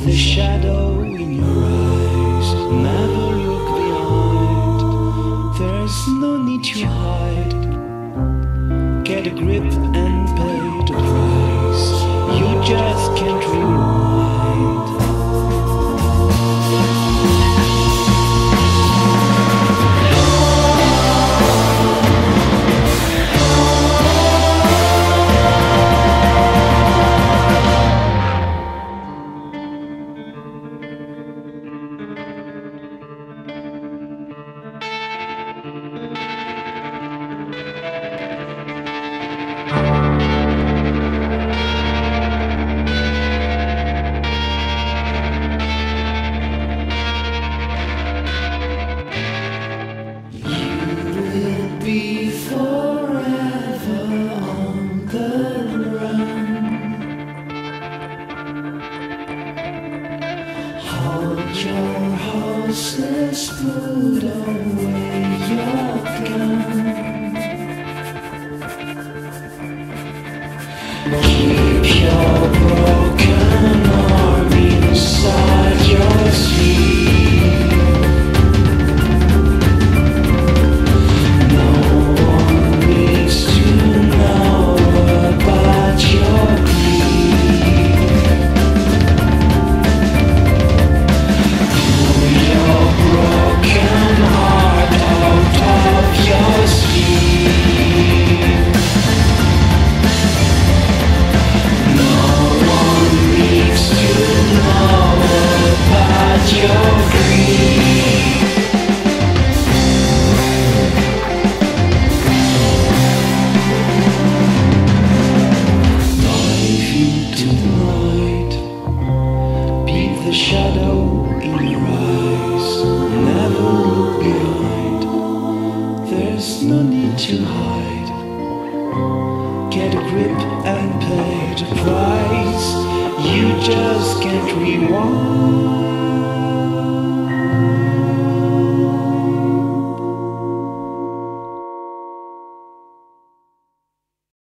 the shadow in your eyes. Never look behind. There's no need to hide. Get a grip and pay the price. You just can't rewind. Be forever on the run. Hold your horses, put away your gun. Keep your broken arm inside your sleeve. The shadow in your eyes. Never look behind. There's no need to hide.